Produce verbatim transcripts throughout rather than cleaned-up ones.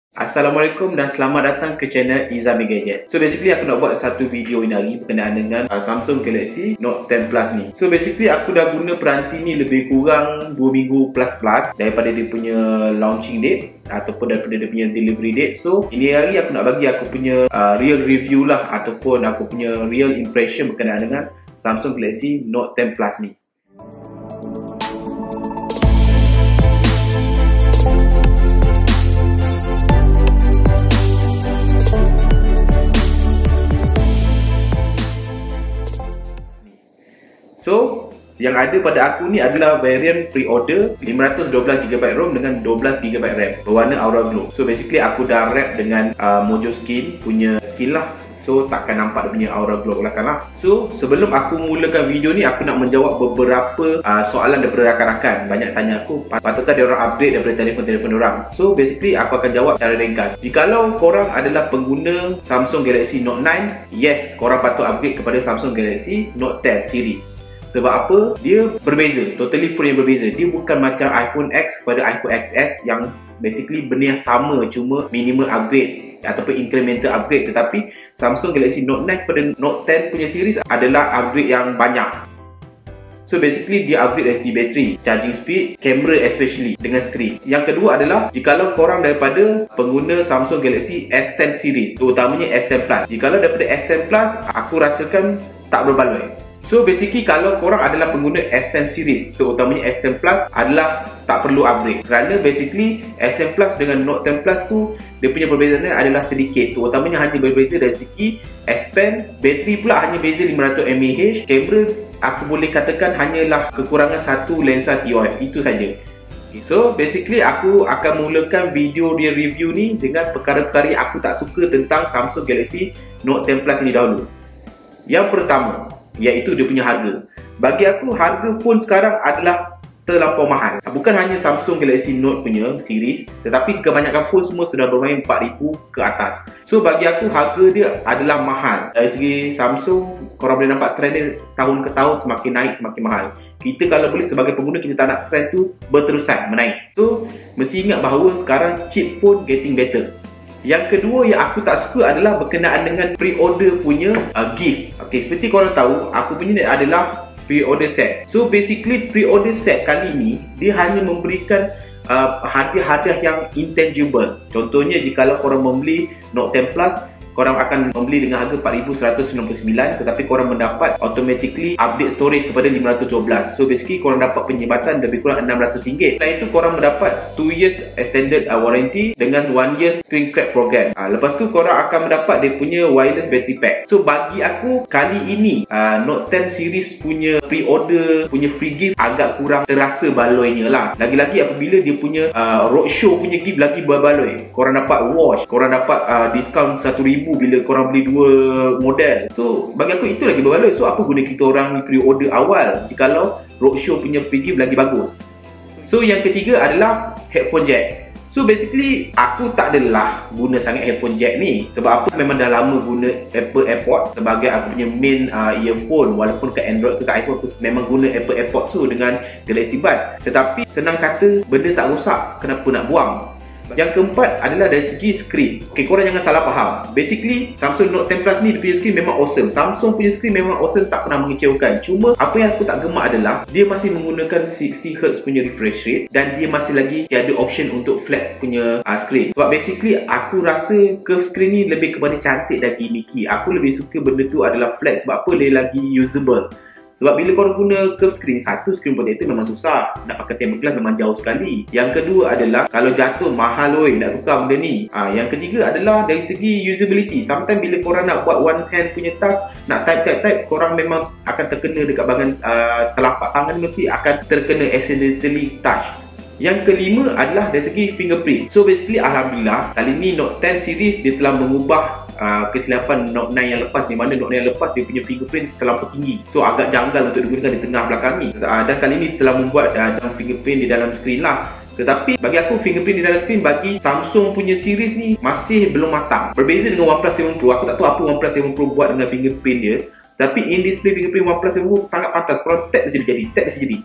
Assalamualaikum dan selamat datang ke channel Izami Gadget. So basically aku nak buat satu video ini hari berkenaan dengan uh, Samsung Galaxy Note ten Plus ni. So basically aku dah guna peranti ni lebih kurang dua minggu plus plus daripada dia punya launching date ataupun daripada dia punya delivery date. So ini hari aku nak bagi aku punya uh, real review lah ataupun aku punya real impression berkenaan dengan Samsung Galaxy Note ten Plus ni. So, yang ada pada aku ni adalah variant pre-order lima ratus dua belas gigabyte ROM dengan dua belas gigabyte RAM berwarna Aura Glow. So basically aku dah wrap dengan uh, Mojo Skin punya skin lah. So takkan nampak dia punya Aura Glow belakang lah. So sebelum aku mulakan video ni, aku nak menjawab beberapa uh, soalan daripada rakan-rakan. Banyak tanya aku, patutkah dia orang upgrade daripada telefon-telefon orang. So basically aku akan jawab secara ringkas. Jikalau korang adalah pengguna Samsung Galaxy Note nine, yes, korang patut upgrade kepada Samsung Galaxy Note ten series. Sebab apa? Dia berbeza, totally phone yang berbeza. Dia bukan macam iPhone X kepada iPhone X S yang basically benda yang sama, cuma minimal upgrade ataupun incremental upgrade. Tetapi Samsung Galaxy Note nine kepada Note ten punya series adalah upgrade yang banyak. So basically dia upgrade dari segi bateri, charging speed, camera especially dengan skrin. Yang kedua adalah jikalau korang daripada pengguna Samsung Galaxy S ten series, terutamanya S ten Plus. Jikalau daripada S ten Plus, aku rasakan tak berbaloi. So basically kalau korang adalah pengguna S ten series, terutamanya S ten Plus, adalah tak perlu upgrade. Kerana basically S ten Plus dengan Note ten Plus tu, dia punya perbezaannya adalah sedikit. Terutamanya hanya berbeza dari segi S Pen, bateri pula hanya beza lima ratus mAh. Kamera aku boleh katakan hanyalah kekurangan satu lensa T O F, itu saja. So basically aku akan mulakan video dia review ni dengan perkara-perkara yang aku tak suka tentang Samsung Galaxy Note ten Plus ini dahulu. Yang pertama, iaitu dia punya harga. Bagi aku, harga phone sekarang adalah terlampau mahal. Bukan hanya Samsung Galaxy Note punya series, tetapi kebanyakan phone semua sudah bermain empat ribu ke atas. So bagi aku, harga dia adalah mahal. Dari segi Samsung, korang boleh nampak trend dia tahun ke tahun semakin naik, semakin mahal. Kita kalau boleh sebagai pengguna, kita tak nak trend tu berterusan menaik. So mesti ingat bahawa sekarang cheap phone getting better. Yang kedua yang aku tak suka adalah berkenaan dengan pre-order punya uh, gift. Okay, seperti korang tahu, aku punya ni adalah pre-order set. So basically pre-order set kali ni, dia hanya memberikan uh, hadiah-hadiah yang intangible. Contohnya jikalau korang membeli Note ten Plus, korang akan membeli dengan harga empat ribu seratus sembilan puluh sembilan, tetapi korang mendapat automatically update storage kepada lima ratus dua belas. So basically korang dapat penyebatan lebih kurang enam ratus ringgit. Selain itu korang mendapat two years extended uh, warranty dengan one year screen crack program. uh, Lepas tu korang akan mendapat dia punya wireless battery pack. So bagi aku, kali ini uh, Note ten series punya pre-order punya free gift agak kurang terasa baloinya lah. Lagi-lagi apabila dia punya uh, roadshow punya gift lagi berbaloi. Korang dapat watch, korang dapat uh, diskaun satu ribu bila korang beli dua model. So bagi aku itu lagi berbaloi. So apa guna kita orang ni pre-order awal jikalau roadshow punya free gift lagi bagus. So yang ketiga adalah headphone jack. So basically aku tak adalah guna sangat headphone jack ni. Sebab apa, memang dah lama guna Apple AirPods sebagai aku punya main uh, earphone. Walaupun ke Android ke iPhone, aku memang guna Apple AirPods tu dengan Galaxy Buds. Tetapi senang kata, benda tak rosak, kenapa nak buang? Yang keempat adalah dari segi skrin. Okay, korang jangan salah faham. Basically, Samsung Note ten Plus ni dia punya skrin memang awesome. Samsung punya skrin memang awesome, tak pernah mengecewakan. Cuma, apa yang aku tak gemak adalah dia masih menggunakan sixty hertz punya refresh rate dan dia masih lagi tiada option untuk flat punya uh, skrin. Sebab basically, aku rasa curve skrin ni lebih kepada cantik dan gimmicky. Aku lebih suka benda tu adalah flat. Sebab apa? Dia lagi usable. Sebab bila korang guna curve screen, satu screen protector memang susah. Nak pakai tempered glass memang jauh sekali. Yang kedua adalah kalau jatuh mahal oi nak tukar benda ni. ha, Yang ketiga adalah dari segi usability. Sometimes bila korang nak buat one hand punya task, nak type-type-type, korang memang akan terkena dekat bahagian uh, telapak tangan, mesti akan terkena accidentally touch. Yang kelima adalah dari segi fingerprint. So basically alhamdulillah, kali ni Note ten series dia telah mengubah Uh, kesilapan Note nine yang lepas, di mana Note nine yang lepas dia punya fingerprint terlampau tinggi. So agak janggal untuk digunakan di tengah belakang ni. uh, Dan kali ni telah membuat uh, dalam fingerprint di dalam skrin lah. Tetapi bagi aku, fingerprint di dalam skrin bagi Samsung punya series ni masih belum matang. Berbeza dengan OnePlus seven Pro. Aku tak tahu apa OnePlus seven Pro buat dengan fingerprint dia, tapi in display fingerprint OnePlus seven Pro sangat pantas. Kalau tap mesti jadi, tap mesti jadi.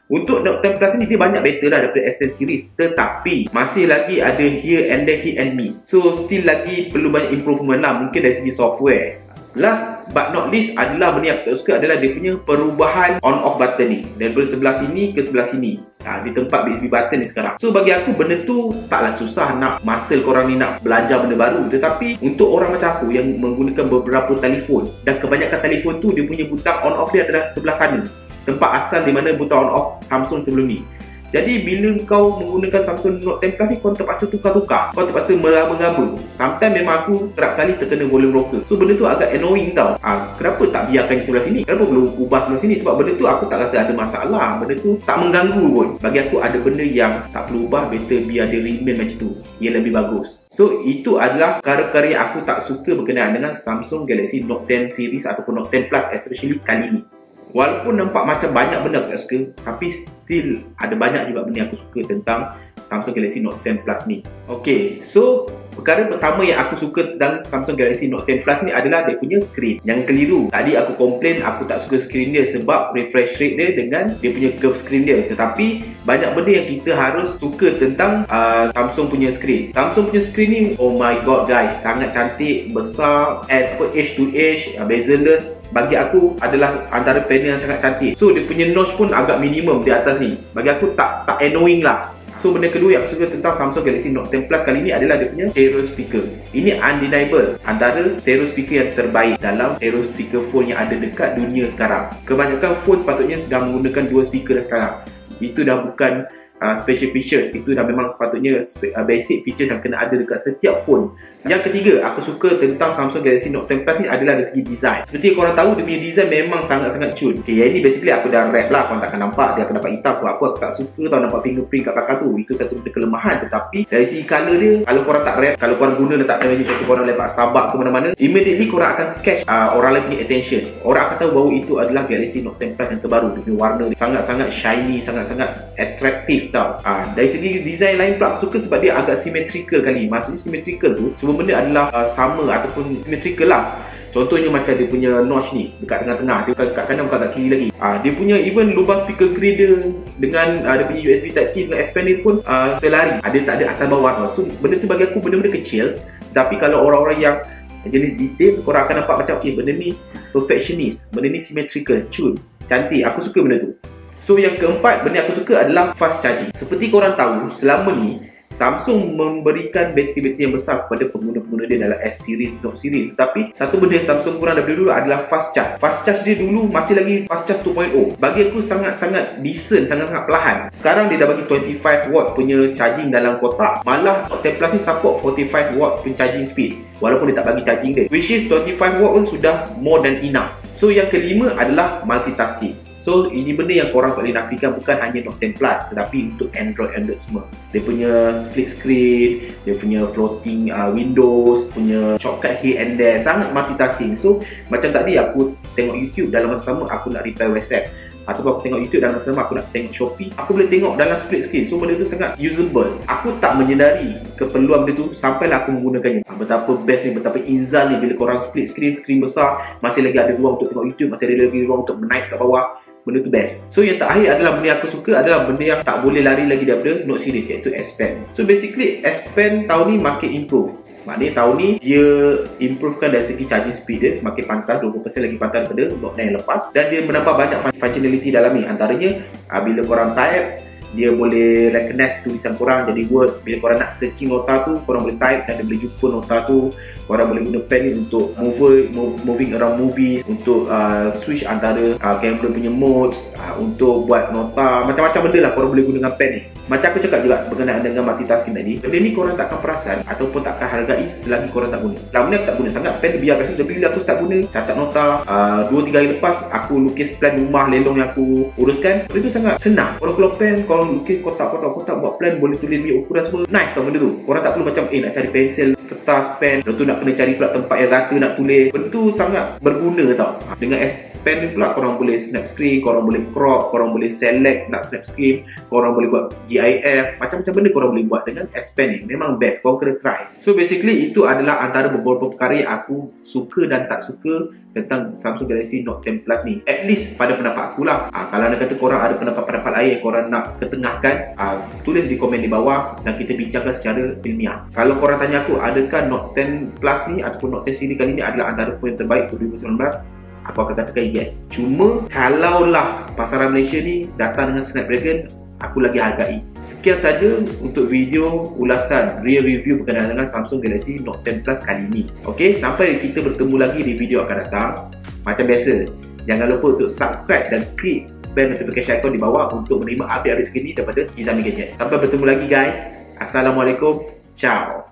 Untuk Note ten Plus ni dia banyak better lah daripada S ten series, tetapi masih lagi ada here and there hit and miss. So still lagi perlu banyak improvement lah, mungkin dari segi software. Last but not least adalah benda yang aku tak suka adalah dia punya perubahan on off button ni, daripada sebelah sini ke sebelah sini, ha, di tempat B S B button ni sekarang. So bagi aku benda tu taklah susah nak muscle korang ni nak belajar benda baru. Tetapi untuk orang macam aku yang menggunakan beberapa telefon, dan kebanyakan telefon tu dia punya butang on off dia adalah sebelah sana, tempat asal di mana butang on off Samsung sebelum ni. Jadi bila kau menggunakan Samsung Note ten Plus ni, kau terpaksa tukar-tukar, kau terpaksa meraba-raba. Sometimes memang aku kerap kali terkena volume rocker. So benda tu agak annoying tau. Ah, kenapa tak biarkan di sebelah sini? Kenapa perlu ubah sebelah sini? Sebab benda tu aku tak rasa ada masalah. Benda tu tak mengganggu pun. Bagi aku ada benda yang tak perlu ubah, better biar dia remain macam tu, ia lebih bagus. So itu adalah perkara-perkara yang aku tak suka berkenaan dengan Samsung Galaxy Note ten series ataupun Note ten Plus especially kali ni. Walaupun nampak macam banyak benda aku tak suka, tapi still ada banyak juga benda yang aku suka tentang Samsung Galaxy Note ten Plus ni. Okay, so perkara pertama yang aku suka tentang Samsung Galaxy Note ten Plus ni adalah dia punya screen. Yang keliru, tadi aku komplain aku tak suka screen dia sebab refresh rate dia dengan dia punya curve screen dia. Tetapi banyak benda yang kita harus suka tentang uh, Samsung punya screen. Samsung punya screen ni, oh my god guys, sangat cantik, besar, add edge to edge, uh, bezel-less. Bagi aku adalah antara panel yang sangat cantik. So dia punya notch pun agak minimum di atas ni. Bagi aku tak tak annoying lah. So benda kedua yang aku suka tentang Samsung Galaxy Note ten Plus kali ni adalah dia punya stereo speaker. Ini undeniable antara stereo speaker yang terbaik dalam stereo speaker phone yang ada dekat dunia sekarang. Kebanyakan phone sepatutnya dah menggunakan dua speaker dah sekarang. Itu dah bukan uh, special features, itu dah memang sepatutnya uh, basic features yang kena ada dekat setiap phone. Yang ketiga, aku suka tentang Samsung Galaxy Note ten Plus ni adalah dari segi design. Seperti korang tahu, dia punya design memang sangat-sangat cun. Okay, yang ini basically aku dah wrap lah, korang takkan nampak. Dia akan nampak hitam sebab aku, aku tak suka tau nampak fingerprint kat belakang tu. Itu satu benda kelemahan. Tetapi dari segi colour dia, kalau korang tak wrap, kalau korang guna letak time contoh korang lepak Starbucks ke mana-mana, immediately korang akan catch uh, orang lain punya attention. Orang akan tahu bahawa itu adalah Galaxy Note ten Plus yang terbaru. Dia punya warna dia sangat-sangat shiny, sangat-sangat attractive tau. uh, Dari segi design lain pula aku suka sebab dia agak symmetrical kali. Maksudnya symmetrical tu, semua benda adalah uh, sama ataupun symmetrical lah. Contohnya macam dia punya notch ni dekat tengah-tengah, dia bukan kat kanan bukan kat kiri lagi. uh, Dia punya even lubang speaker grill dia dengan uh, dia punya U S B Type C dengan expander pun uh, selari. Ada tak ada atas bawah tau. So benda tu bagi aku benda-benda kecil, tapi kalau orang-orang yang jenis detail, korang akan nampak macam okay, benda ni perfectionist, benda ni symmetrical, cun, cantik. Aku suka benda tu. So yang keempat, benda yang aku suka adalah fast charging. Seperti korang tahu, selama ni Samsung memberikan bateri-bateri yang besar kepada pengguna-pengguna dia dalam S series, Note series. Tetapi satu benda yang Samsung kurang daripada dulu adalah fast charge. Fast charge dia dulu masih lagi fast charge two point oh. Bagi aku sangat-sangat decent, sangat-sangat perlahan. Sekarang dia dah bagi twenty-five watt punya charging dalam kotak. Malah Note ten Plus ni support forty-five watt punya charging speed, walaupun dia tak bagi charging dia, which is twenty-five watt pun sudah more than enough. So yang kelima adalah multitasking. So ini benda yang korang boleh nafikan bukan hanya Note ten Plus, tetapi untuk Android-Android semua. Dia punya split screen, dia punya floating uh, windows, punya shortcut here and there, sangat multitasking. So macam tadi aku tengok YouTube, dalam masa sama aku nak reply WhatsApp, ataupun aku tengok YouTube dalam masa sama aku nak tengok Shopee, aku boleh tengok dalam split screen. So benda tu sangat usable. Aku tak menyedari keperluan benda tu sampailah aku menggunakannya. Betapa best ni, betapa inzal ni bila korang split screen, screen besar, masih lagi ada ruang untuk tengok YouTube, masih ada lagi ruang untuk menaik ke bawah. Benda tu best. So yang terakhir adalah benda yang aku suka adalah benda yang tak boleh lari lagi daripada Note series, iaitu S Pen. So basically S Pen tahun ni makin improve. Maknanya tahun ni dia improvekan dari segi charging speed dia, semakin pantas, dua puluh peratus lagi pantas daripada Note nine yang lepas. Dan dia menambah banyak functionality dalam ni. Antaranya bila korang type, dia boleh recognize tulisan korang jadi words. Bila korang nak searching nota tu, korang boleh type dan dia boleh jumpa nota tu. Korang boleh guna pen ni untuk move, move, moving around movies, untuk uh, switch antara uh, camera punya modes, uh, untuk buat nota, macam-macam benda lah korang boleh guna dengan pen ni. Macam aku cakap juga berkenaan dengan multitasking tadi, benda ni korang takkan perasan ataupun takkan hargai selagi korang tak guna. Lama ni aku tak guna sangat pen, biarkan saja. Tapi bila aku start guna, catat nota, uh, dua tiga hari lepas aku lukis plan rumah lelong yang aku uruskan. Benda tu sangat senang. Korang keluar pen, korang lukis kotak-kotak-kotak, buat plan, boleh tulis punya ukuran semua. Nice tau benda tu. Korang tak perlu macam eh nak cari pensel, kertas, pen, lepas tu nak kena cari pula tempat yang rata nak tulis. Benda tu sangat berguna tau. Dengan S pen ni pula korang boleh snap screen, korang boleh crop, korang boleh select nak snap screen, korang boleh buat GIF, macam-macam benda korang boleh buat dengan S Pen ni. Memang best, korang kena try. So basically itu adalah antara beberapa perkara yang aku suka dan tak suka tentang Samsung Galaxy Note ten Plus ni. At least pada pendapat aku lah. ha, Kalau anda kata korang ada pendapat-pendapat lain yang korang nak ketengahkan, ha, tulis di komen di bawah dan kita bincangkan secara ilmiah. Kalau korang tanya aku, adakah Note ten Plus ni ataupun Note ten series kali ni adalah antara phone yang terbaik untuk dua ribu sembilan belas, aku akan katakan yes. Cuma kalaulah pasaran Malaysia ni datang dengan Snapdragon, aku lagi hargai. Sekian saja untuk video ulasan real review berkenaan dengan Samsung Galaxy Note ten Plus kali ini. Okey, sampai kita bertemu lagi di video akan datang. Macam biasa, jangan lupa untuk subscribe dan klik bell notification icon di bawah untuk menerima update-update terkini daripada Izami Gadget. Sampai bertemu lagi guys. Assalamualaikum. Ciao.